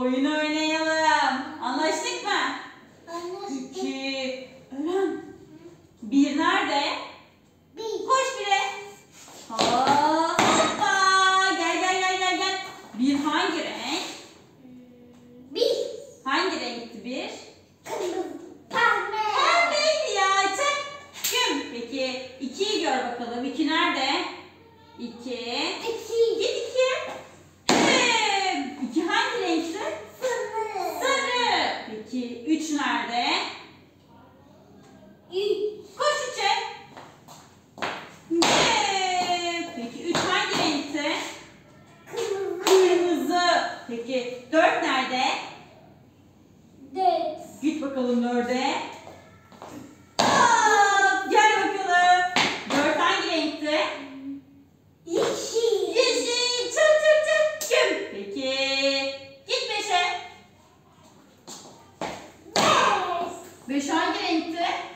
oyun oynayalım. Anlaştık mı? Anlaştık. 2. Eren. 1 nerede? Koş bire. Hoppa. Gel. 1 hangi renk? Hangi renkti 1? Pembeydi ya. Çek. Kim? Peki 2'yi gör bakalım. 2 nerede? 2. Git 2'ye. Evet. 2 hangi renkti? Sarı. Peki 3 nerede? Koş 3'e. Evet. Peki 3 hangi renkti? Kırmızı. Peki 4 nerede? Git bakalım 4'e. Gel bakalım. 4 hangi renkti? Yeşil. Çık. Kim? Peki. Git 5'e. 5 hangi renkti?